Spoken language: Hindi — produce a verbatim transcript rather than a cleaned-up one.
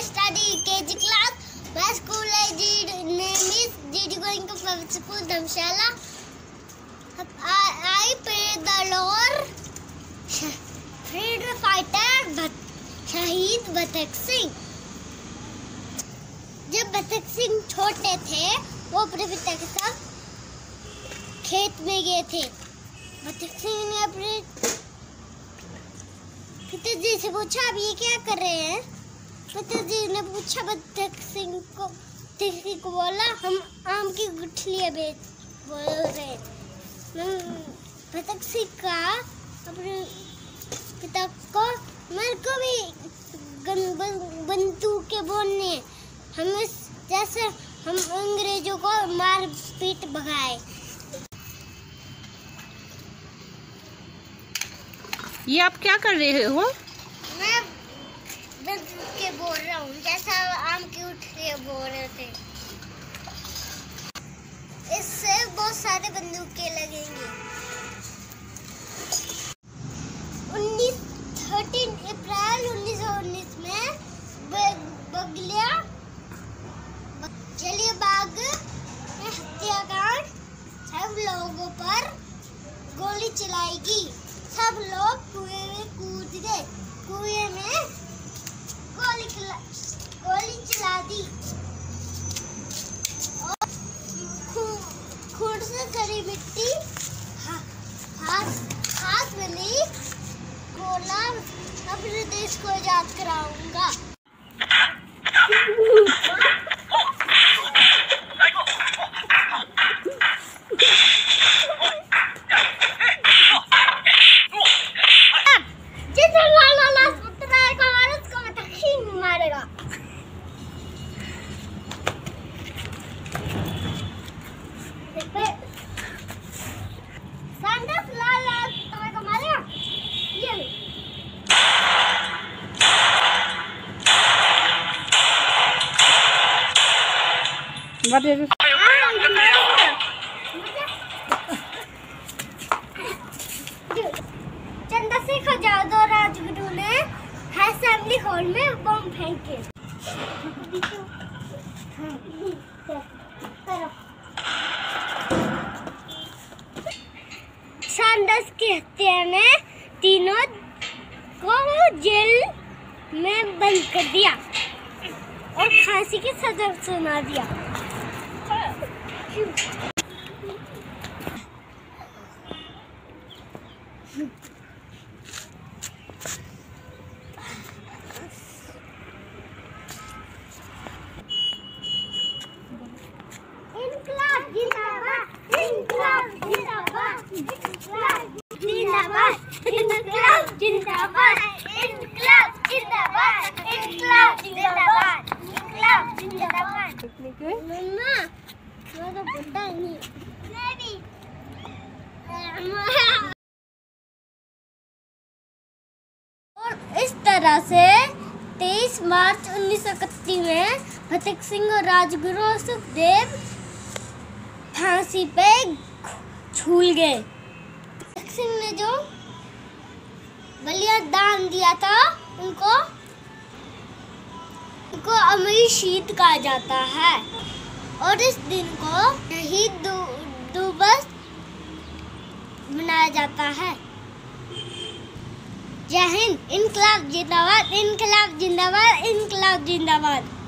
study K G class. My school name is G D Going to Public School Dhamshala. I, I pray the Lord, freedom fighter शहीद बतख सिंह। जब बतख सिंह छोटे थे वो अपने पिता के साथ खेत में गए थे। बतख सिंह ने अपने पिताजी से पूछा, अब ये क्या कर रहे हैं? पिताजी ने पूछा बतख सिंह को, बतख को बोला, हम आम की गुठलियाँ बेच बोल रहे हैं। बतख सिंह का अपने पिता को, मेरे को भी बंदूकें बोलने, हम जैसे हम अंग्रेजों को मार पीट भगाए। ये आप क्या कर रहे हो? मैं बंदूकें बोल रहा हूँ, जैसा आम की गुठलियाँ बोल रहे थे। इससे बहुत सारे बंदूकें लगेंगे। उन्नीस थर्टीन अप्रैल उन्नीस सौ उन्नीस में बगलिया जलियांवाला में हत्याकांड, सब लोगों पर गोली चलाएगी। सब लोग कुएं में कूद गए, कुएं में गोली गोली चला दी और खून से सड़ी मिट्टी हाथ हाथ में ली, बोला अपने देश को आजाद कराऊंगा। जिसे लाला लाश उतराएगा और उसको बतख सिंह मारेगा। सांडस लाला उतराएगा मारेगा। ये What is it? Chandrashekhar Azad और राजगुरु ने असेंबली हॉल में बम फेंके। सांडस की हत्या में तीनों को जेल में बंद कर दिया और फांसी की सजा सुना दिया। इनकलाब जिंदाबाद, इनकलाब जिंदाबाद, इनकलाब जिंदाबाद, इनकलाब जिंदाबाद, इनकलाब जिंदाबाद, इनकलाब जिंदाबाद, इनकलाब जिंदाबाद। मम्मा, मैं तो बुढ़ा नहीं। मैं भी। और इस तरह से तेईस मार्च उन्नीस सौ इकतीस में बतख सिंह और राजगुरु और सुखदेव फांसी पे झूल गए। बतख सिंह ने जो बलिदान दिया था उनको उनको अमर शहीद कहा जाता है और इस दिन को शहीद दिवस मनाया जाता है। जय हिंद। इनकलाब जिंदाबाद, इनकलाब जिंदाबाद, इनकलाब जिंदाबाद।